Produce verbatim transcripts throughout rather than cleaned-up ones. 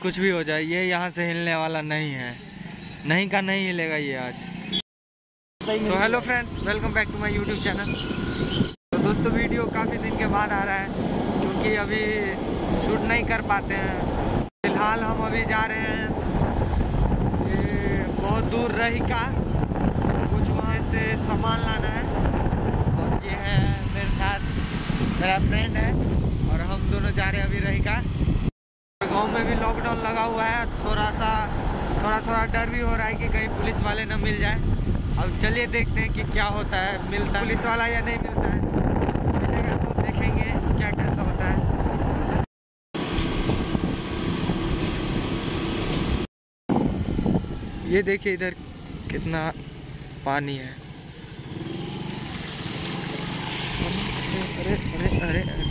कुछ भी हो जाए, ये यहाँ से हिलने वाला नहीं है, नहीं का नहीं हिलेगा ये आज। So hello friends, welcome back to my YouTube channel. तो दोस्तों वीडियो काफ़ी दिन के बाद आ रहा है क्योंकि अभी शूट नहीं कर पाते हैं। फिलहाल हम अभी जा रहे हैं ये बहुत दूर रहीका, कुछ वहाँ से सामान लाना है। और ये है मेरे साथ मेरा फ्रेंड है और हम दोनों जा रहे हैं अभी रहीका। गांव में भी लॉकडाउन लगा हुआ है, थोड़ा सा थोड़ा थोड़ा डर भी हो रहा है कि कहीं पुलिस वाले न मिल जाए। अब चलिए देखते हैं कि क्या होता है, मिलता है पुलिस वाला या नहीं मिलता है। मिलेगा तो देखेंगे क्या कैसा होता है। ये देखिए इधर कितना पानी है। अरे अरे अरे अरे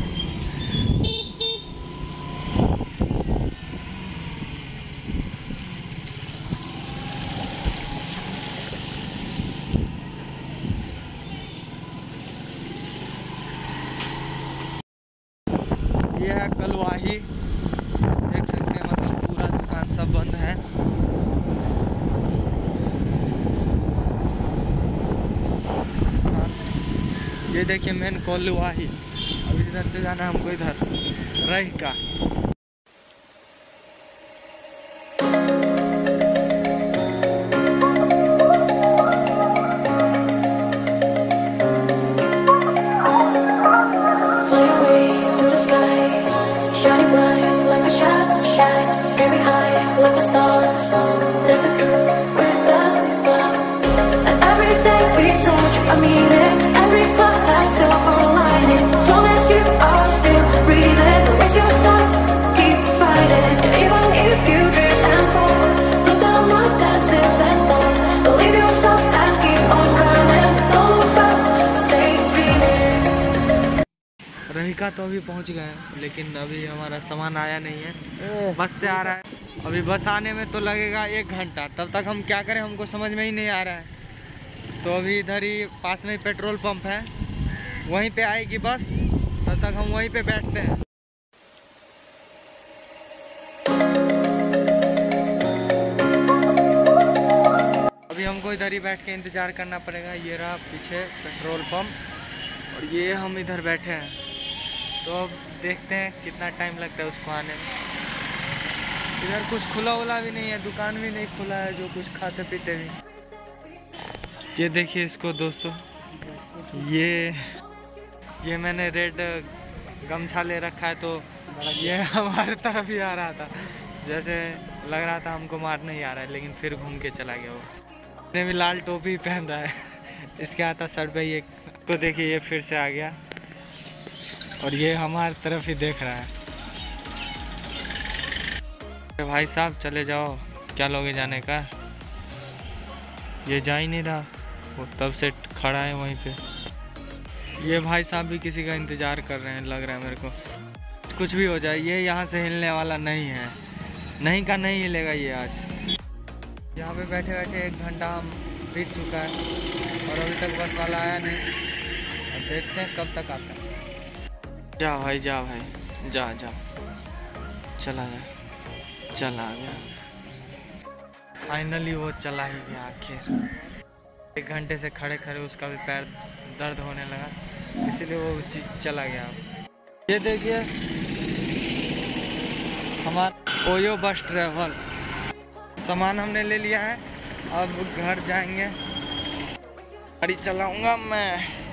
ये है कलवाही, देख सकते हैं, मतलब पूरा दुकान सब बंद है। ये देखिए मेन कलवाही। अब इधर से जाना है हमको इधर रहीका। Shining bright like a shadow shine, dreaming high like the stars. There's a truth without cloud, and everything we search a meaning. Every cloud has silver lining. As long as you are still breathing, don't waste your time, keep fighting. Even if you drift and fall, look down like that still stand tall. Believe yourself and keep on running. Don't look back, stay dreaming. रहीका तो अभी पहुंच गए हैं, लेकिन अभी हमारा सामान आया नहीं है। बस से आ रहा है, अभी बस आने में तो लगेगा एक घंटा। तब तक हम क्या करें हमको समझ में ही नहीं आ रहा है। तो अभी इधर ही पास में ही पेट्रोल पंप है, वहीं पे आएगी बस, तब तक हम वहीं पे बैठते हैं। अभी हमको इधर ही बैठ के इंतज़ार करना पड़ेगा। ये रहा पीछे पेट्रोल पंप और ये हम इधर बैठे हैं। तो अब देखते हैं कितना टाइम लगता है उसको आने में। इधर कुछ खुला उला भी नहीं है, दुकान भी नहीं खुला है जो कुछ खाते पीते भी। ये देखिए इसको दोस्तों, ये ये मैंने रेड गमछा ले रखा है, तो ये हमारे तरफ ही आ रहा था। जैसे लग रहा था हमको मार नहीं आ रहा है, लेकिन फिर घूम के चला गया वो। इसने भी लाल टोपी पहन रहा है, इसके आता सर पे ये। तो देखिए ये फिर से आ गया और ये हमारी तरफ ही देख रहा है। भाई साहब चले जाओ, क्या लोगे जाने का? ये जा ही नहीं रहा, वो तब से खड़ा है वहीं पे। ये भाई साहब भी किसी का इंतज़ार कर रहे हैं, लग रहा है मेरे को। कुछ भी हो जाए, ये यहाँ से हिलने वाला नहीं है, नहीं का नहीं हिलेगा ये आज। यहाँ पे बैठे बैठे एक घंटा हम बीत चुका है और अभी तक बस वाला आया नहीं। अब देखते हैं कब तक आता है। जा भाई जा भाई जा जा, चला गया, चला गया। फाइनली वो चला ही गया आखिर। एक घंटे से खड़े खड़े उसका भी पैर दर्द होने लगा, इसीलिए वो चीज चला गया। ये देखिए हमारा ओयो बस ट्रेवल, सामान हमने ले लिया है। अब घर जाएंगे, गाड़ी चलाऊंगा मैं।